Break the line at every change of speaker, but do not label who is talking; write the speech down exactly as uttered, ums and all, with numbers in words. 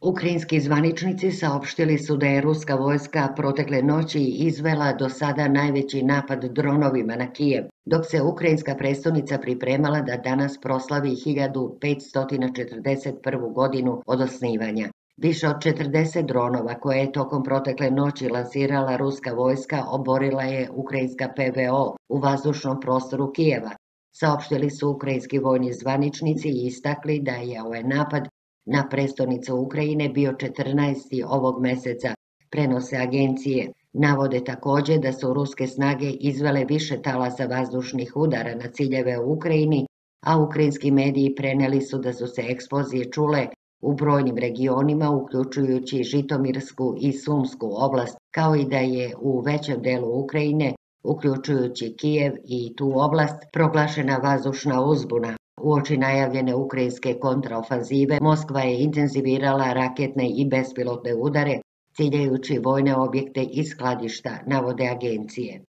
Ukrajinski zvaničnici saopštili su da je ruska vojska protekle noći izvela do sada najveći napad dronovima na Kijev, dok se ukrajinska prestonica pripremala da danas proslavi hiljadu petsto četrdeset prvu godinu od osnivanja. Više od četrdeset dronova koje je tokom protekle noći lansirala ruska vojska oborila je ukrajinska P V O u vazdušnom prostoru Kijeva. Saopštili su ukrajinski vojni zvaničnici i istakli da je ovaj napad na prestonicu Ukrajine bio četrnaesti ovog meseca, prenose agencije. Navode također da su ruske snage izvele više talasa vazdušnih udara na ciljeve u Ukrajini, a ukrajinski mediji preneli su da su se eksplozije čule u brojnim regionima, uključujući Žitomirsku i Sumsku oblast, kao i da je u većem delu Ukrajine, uključujući Kijev i tu oblast, proglašena vazdušna uzbuna. Uoči najavljene ukrajinske kontraofanzive, Moskva je intenzivirala raketne i bespilotne udare, ciljajući vojne objekte i skladišta, navode agencije.